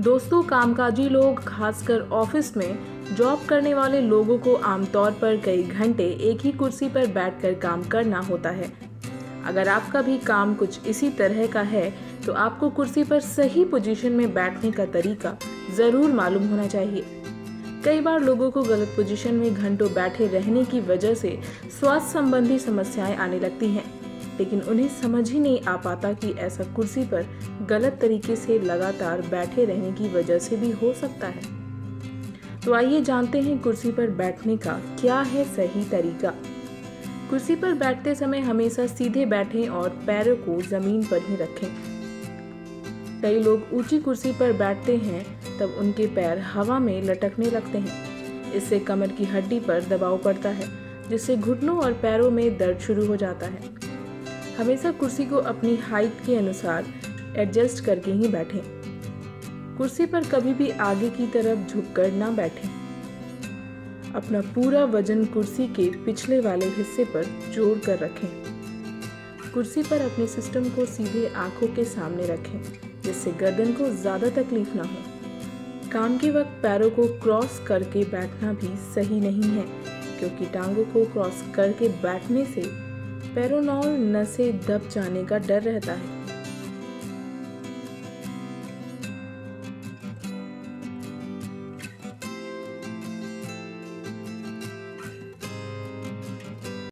दोस्तों, कामकाजी लोग, खासकर ऑफिस में जॉब करने वाले लोगों को आमतौर पर कई घंटे एक ही कुर्सी पर बैठकर काम करना होता है। अगर आपका भी काम कुछ इसी तरह का है तो आपको कुर्सी पर सही पोजीशन में बैठने का तरीका ज़रूर मालूम होना चाहिए। कई बार लोगों को गलत पोजीशन में घंटों बैठे रहने की वजह से स्वास्थ्य संबंधी समस्याएं आने लगती हैं, लेकिन उन्हें समझ ही नहीं आ पाता कि ऐसा कुर्सी पर गलत तरीके से लगातार बैठे रहने की वजह से भी हो सकता है। तो आइए जानते हैं कुर्सी पर बैठने का क्या है सही तरीका। कुर्सी पर बैठते समय हमेशा सीधे बैठें और पैरों को जमीन पर ही रखें। कई लोग ऊंची कुर्सी पर बैठते हैं तब उनके पैर हवा में लटकने लगते हैं। इससे कमर की हड्डी पर दबाव पड़ता है, जिससे घुटनों और पैरों में दर्द शुरू हो जाता है। हमेशा कुर्सी को अपनी हाइट के अनुसार एडजस्ट करके ही बैठें। कुर्सी पर कभी भी आगे की तरफ झुककर ना बैठें। अपना पूरा वजन कुर्सी के पिछले वाले हिस्से पर जोड़ कर रखें। कुर्सी पर अपने सिस्टम को सीधे आंखों के सामने रखें, जिससे गर्दन को ज़्यादा तकलीफ ना हो। काम के वक्त पैरों को क्रॉस करके बैठना भी सही नहीं है, क्योंकि टांगों को क्रॉस करके बैठने से पेरोनल नसें दब जाने का डर रहता है।